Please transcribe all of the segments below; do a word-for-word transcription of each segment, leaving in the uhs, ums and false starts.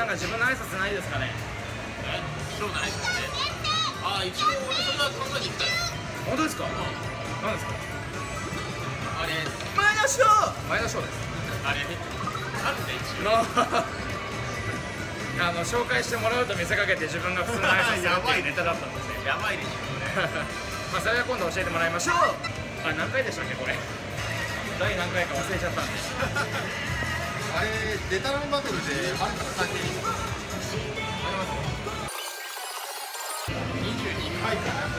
か自分の挨拶ないですかね。 え、師匠の挨拶ね。ああ、一応俺それは考えてきたよ。 本当ですか。何ですか。 あれ、 前田翔前田翔です。 あれ、あるね、一応。 あの紹介してもらうと見せかけて自分が普通の挨拶するっていうネタだったんですね。 やばいでしょこれ。 まあそれは今度教えてもらいましょう。あ、何回でしたっけこれ。第何回か忘れちゃったんで。 あれ、デタラメバトルであるから関係ににじゅうにかいかな。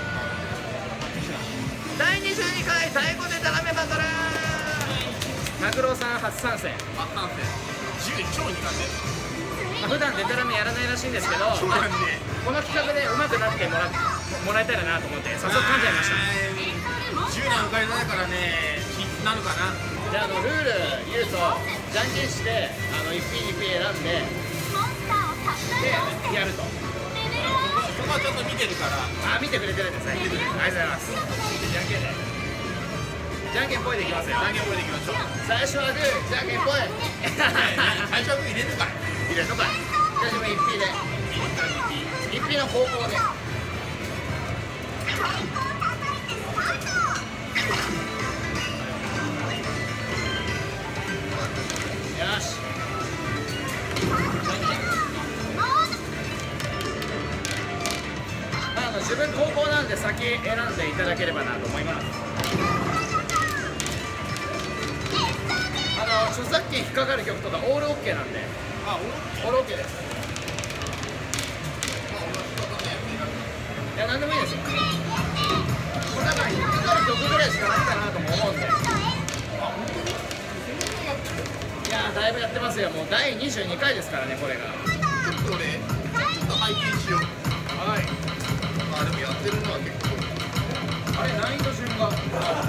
だいにじゅうにかい太鼓デタラメバトル。拓郎さん初参戦。 初参戦。じゅう超苦手。 まあ、普段デタラメやらないらしいんですけど、まあ、この企画で上手くなってもらもらえたらなと思って早速噛んじゃいました。 じゅう段階ないからね、必須なのかな。 じゃあ、あのルール言うとじゃんけんしてあのいちピーにピー選んででやると。 そこはちょっと見てるから。 あ、見てくれてるんですね。ありがとうございます。じゃんけんでじゃんけんぽいでいきますよ。 じゃんけんぽいでいきましょう。 最初はグー、じゃんけんぽい。 最初はグー入れるかい。 入れるのかい。じゃあ自分いちピーでいちピーの方向で。よし。あの自分後攻なんで先選んでいただければなと思います。あの著作権引っかかる曲とかオールオッケーなんで。 あ、 オールオッケーです。いや、なんでもいいですよ。これだから引っかかる曲ぐらいしかないかなとも思うんで。いやー、だいぶやってますよ。もうだいにじゅうにかいですからね、これが。 ちょっと俺、ちょっと拝見しよう。 はい。 あ、でもやってるのは結構。 あれ、難易度順が。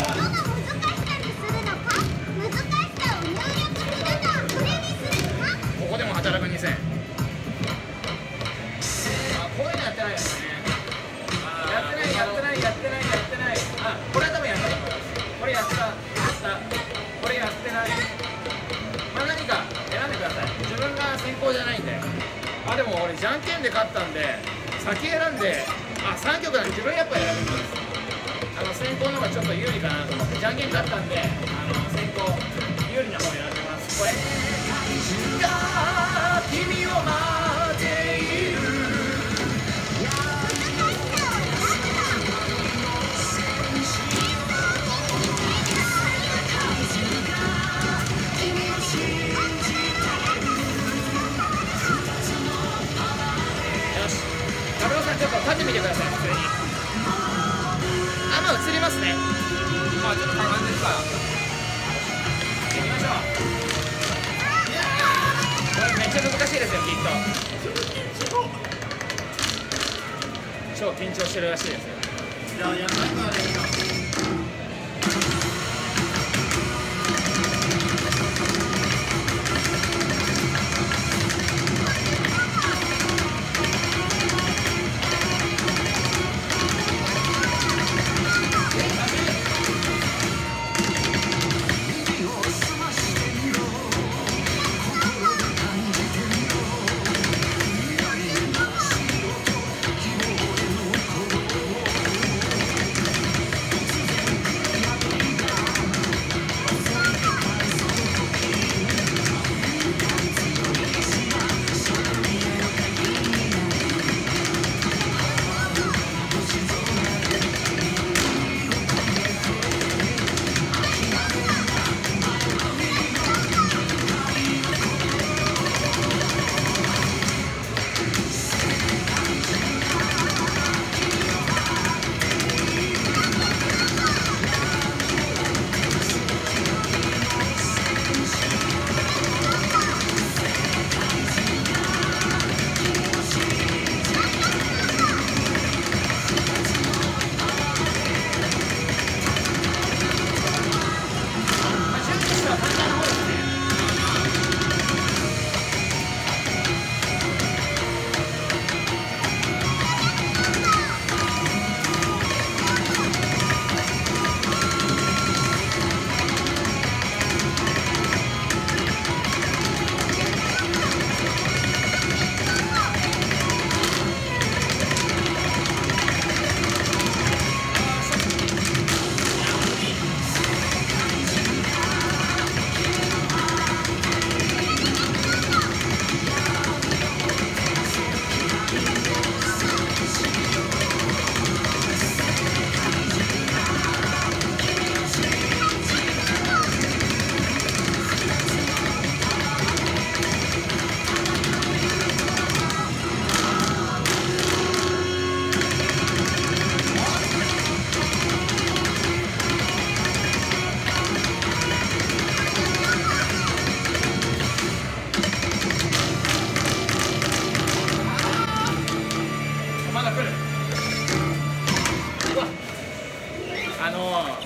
ここでも働くにせん。あ、こういうのやってないですね。やってない、やってない、やってない、やってない。あ、これは多分やったと思います。これやった、やった。これやってない。まあ、何か選んでください。自分が先行じゃないんで。あ、でも俺じゃんけんで勝ったんで先選んで、あ、さんきょくなんで自分やっぱ選びます。あの先行の方がちょっと有利かなと思ってじゃんけん勝ったんで、あの先行有利な方を選びます。これが君を待っている。ちょっと立ってみてください。普通にあ、まあ映りますね。 まあちょっとかがんでるから行きましょう。これめっちゃ難しいですよ、きっと。超緊張してるらしいですよ。 じゃあやらないからね。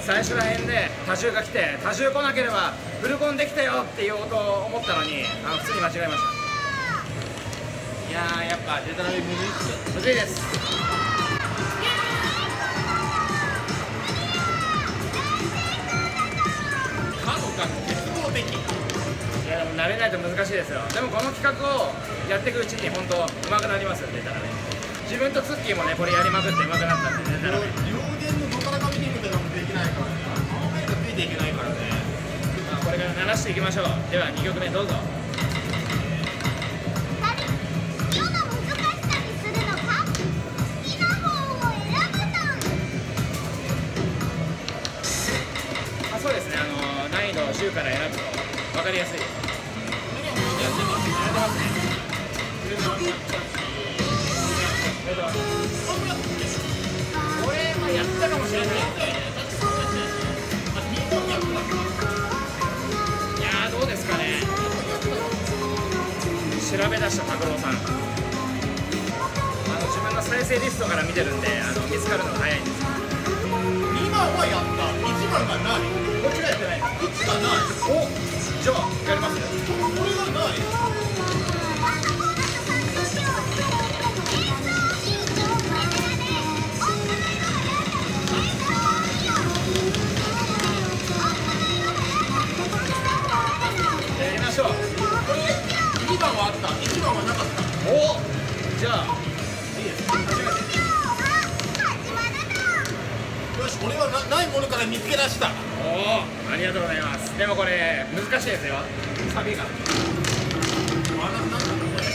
最初らへんで多重が来て、多重来なければフルコンできたよっていうことを思ったのに、あの普通に間違えました。 いやー、やっぱデタラメむずいっす。 むずいです。 カードが絶望的。 いやでも慣れないと難しいですよ。でもこの企画をやっていくうちに本当上手くなりますよ、デタラメ。自分とツッキーもねこれやりまくって上手くなったんで、デタラメ。 両弦のドカラカミニングとかもできないからね。考えがついていけないからね。 まあこれから鳴らしていきましょう。ではにきょくめどうぞ。 世の難しさにするのか、好きな方を選ぶの。 あ、そうですね、あの難易度じゅうから選ぶと分かりやすいです。 やってますね。 これはやったかもしれない。いやーどうですかね。調べ出した拓郎さん、あの自分の再生リストから見てるんで、あの見つかるのが早いんです。 にばんはやった。いちばんがない。 こっちがやってない。 いちがない。 お、じゃあやりますよ。 これがない。 やりましょう。 これにばんはあった。いちばんはなかった。 お、じゃあいいです。初めて。よし、俺はなないものから見つけ出した。 おお、ありがとうございます。でもこれ難しいですよ、サビが。 あ、な、なんだこれ。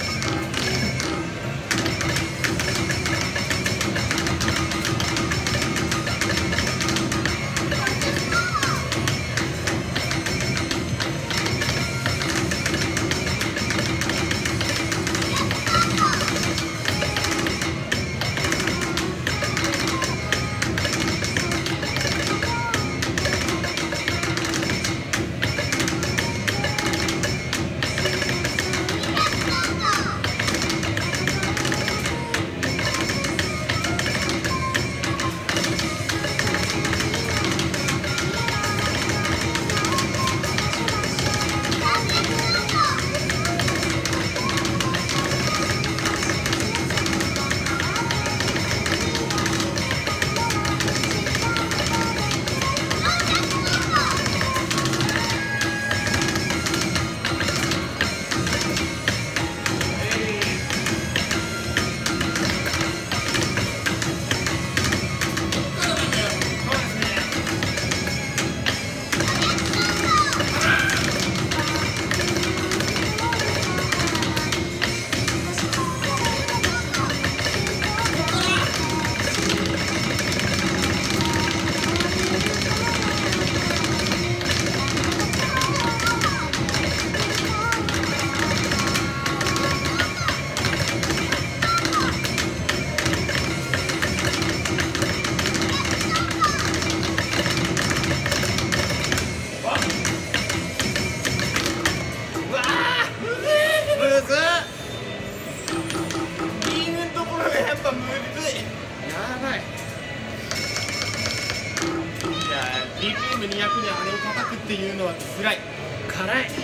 ビーピーエムにひゃく であれを叩くっていうのは辛い。 辛い。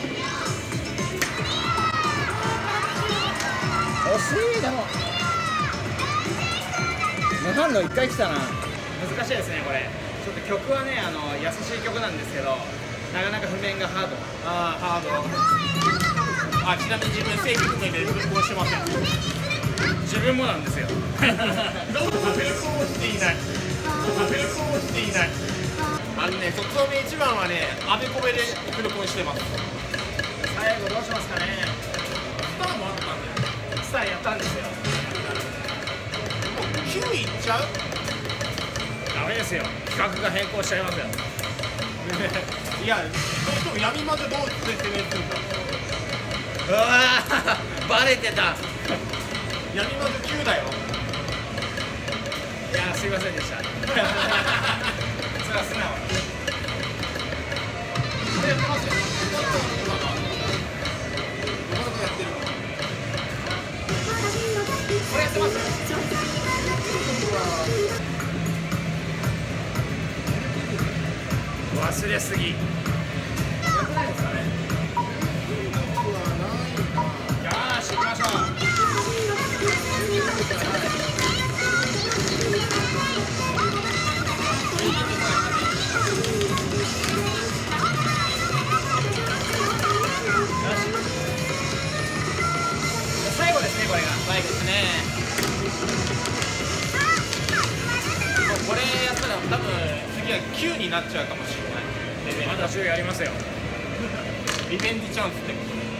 惜しい。でも無反応いっかい来たな。難しいですねこれ。ちょっと曲はね、あの優しい曲なんですけど、なかなか譜面がハード。 ああ、ハード。あ、ちなみに自分正規譜面で文法してません。 自分もなんですよ。 どうも変更していない。変更していない。あのね、卒業名一番はね、あべこべでフルコンしてます。 最後どうしますかね。 スターもあったんだよ。 スターやったんですよ。 もうきゅういっちゃう？ ダメですよ。企画が変更しちゃいますよ。 いや、どうしても闇までどう説明するんだ。 うわーバレてた。 闇まできゅうだよ。 いやーすいませんでした。それは素直に。 これやってますよ。なかなかやってる。 これやってますよ。 忘れすぎ。やってないですかね。よーし行きましょう。最後ですね、これが最後ですね。もうこれやったら多分次はきゅうになっちゃうかもしれないレベル。 まだじゅうやりますよ。 リベンジチャンスってことで。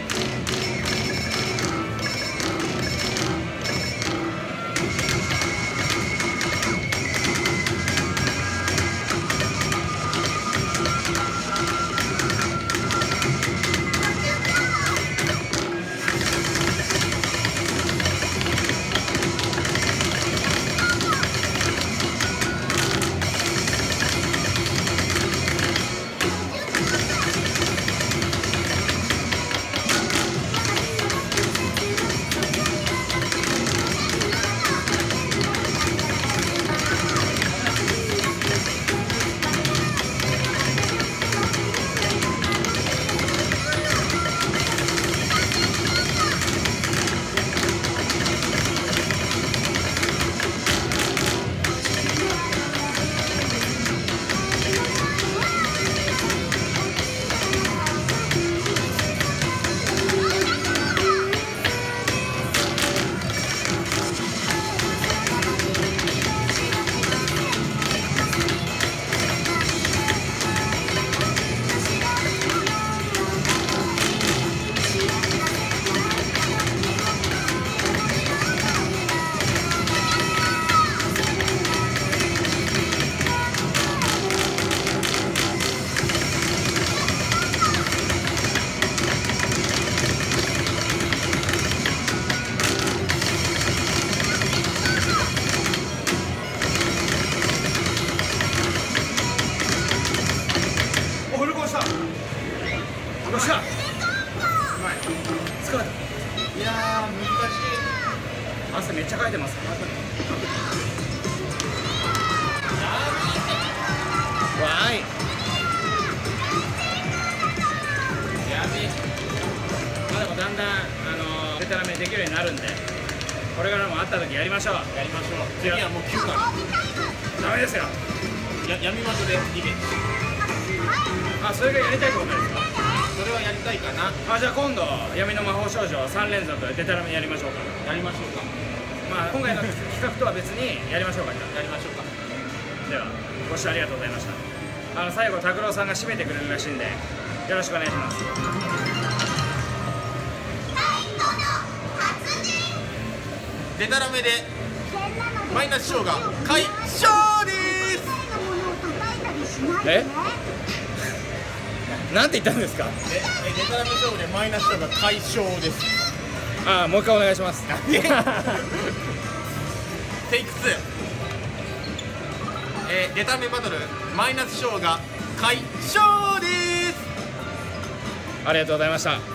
よっしゃ。うまい。疲れた。 いやー難しい。 汗めっちゃかいてます。わーい。やべえ。まあでもだんだんあのデタラメできるようになるんで、これからも会った時やりましょう。 やりましょう。次はもうきゅうかダメですよ。 ら。や闇魔女でリベンジ。 あ、それがやりたいってことですか。 それはやりたいかな。 あ、じゃあ今度闇の魔法少女さん連続デタラメやりましょうか。 やりましょうか。 まあ今回の企画とは別にやりましょうか。じゃやりましょうか。 あではご視聴ありがとうございました。あの最後拓郎さんが締めてくれるらしいんでよろしくお願いします。 デタラメでマイナス賞が解消です。 えなんて言ったんですか。 ええデタラメ賞でマイナス賞が解消です。 ああ、もう一回お願いします。 テイクツー、えー、デタラメバトルマイナス賞が解消です。 ありがとうございました。